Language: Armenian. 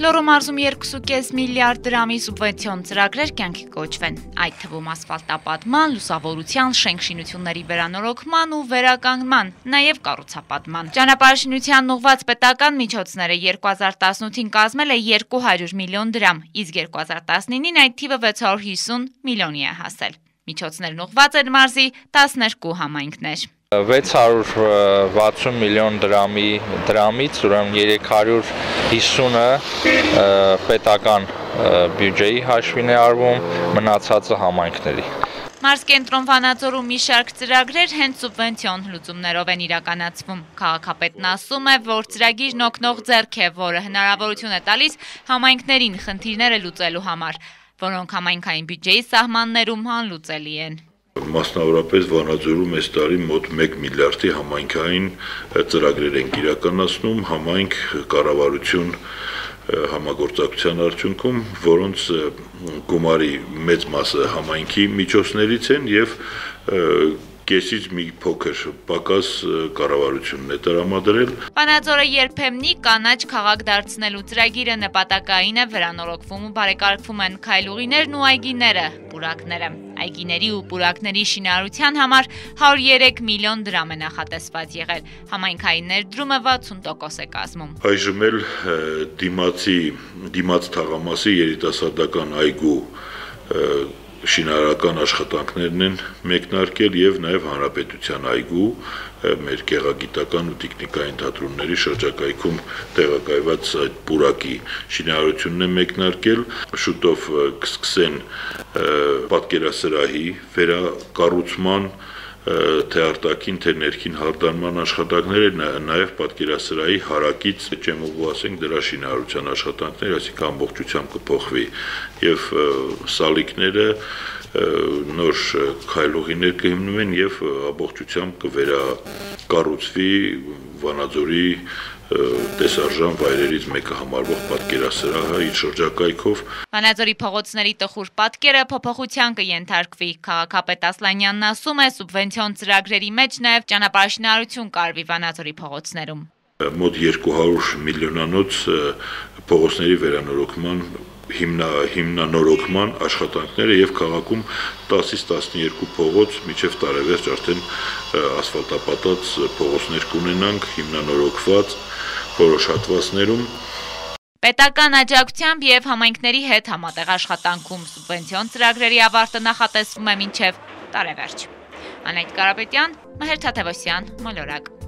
Լոռու մարզում 2.5 միլիարդ դրամի սուբվենցիոն ծրագրեր կյանքի կոչվեն, այդ թվում ասֆալտապատման, լուսավորության, շենք-շինությունների վերանորոգման ու վերականգնման, նաև կառուցապատման։ Ճանապարհաշինությանն ուղղված պետական միջոցները 2018-ին կազմել է 200 միլիոն դրամ, իսկ 2019-ին այդ թիվը 650 միլիոնի է հասել։ Միջոցներն ուղղված են մարզի 12 համայնքներ։ 660 միլիոն դրամից ուրեմն 350-ը պետական բյուջեի հաշվին է արվում, մնացածը համայնքների։ Մարզկենտրոն Վանաձորում մի շարք ծրագրեր հենց սուբվենցիոն լուծումներով են իրականացվում։ Քաղաքապետն ասում է, որ ծրագիրն օգնող ձեռք է, որը հնարավորություն է տալիս համայնքներին խնդիրները լուծելու համար, որոնք համայնքային բյուջեի սահմաններում անլուծելի են։ Մասնավորապես Վանաձորում այս տարի մոտ 1 միլիարդի համայնքային ծրագրեր են իրականացնում, համայնք կառավարություն համագործակցության արդյունքում, որոնց գումարի մեծ մասը համայնքի միջոցներից են եւ կեսից մի փոքր պակաս կառավարությունն է տրամադրել։ Վանաձորը երբեմնի կանաչ քաղաք դարձնելու ծրագիրը նպատակային է, վերանորոգվում ու բարեկարգվում են քայլուղիներն ու այգիները, պուրակները։ Այգիների ու պուրակների շինարարության համար 103 միլիոն դրամ է նախատեսված եղել։ Համայնքային ներդրումը 60% է կազմում։ Այժմ էլ դիմաց թաղամասի երիտասարդական այգու շինարարական աշխատանքներն են մեկնարկել եւ նաեւ հանրապետության այգու մեր գեղագիտական ու տեխնիկային թատրոնների շրջակայքում տեղակայված այդ պուրակի շինարարությունն է մեկնարկել, շուտով կսկսեն պատկերասրահի վերակառուցման թե արտաքին թե ներքին հարդարման աշխատանքները, նաև պատկերասրահի հարակից ճեմուղու ասենք դրա շինարարության աշխատանքներ, այսինքն ամբողջությամբ կփոխվի եւ սալիկները նոր քայլուղիներ կհիմնվեն եւ ամբողջությամբ կվերակառուցվի Վանաձորի տեսարժան վայրերից մեկը համարվող պատկերասրահը իր շրջակայքով։ Վանաձորի փողոցների տխուր պատկերը փոփոխության կենթարկվի։ Քաղաքապետ Ասլանյանն ասում է, սուբվենցիոն ծրագրերի մեջ նաև ճանապարհաշինարարություն կարվի Վանաձորի փողոցներում։ Մոտ 200 միլիոնանոց փողոցների վերանորոգման հիմնանորոգման աշխատանքները եւ քաղաքում 10-ից 12 փողոց միջև տարեվերջ արդեն ասֆալտապատած փողոցներ կունենանք հիմնանորոգված որոշատվածներում։ Պետական աջակցությամբ եւ համայնքների հետ համատեղ աշխատանքում սուբվենցիոն ծրագրերի ավարտը նախատեսվում է մինչև տարեվերջ։ Անահիտ Կարապետյան, Մհեր Թադևոսյան, Մոլորակ։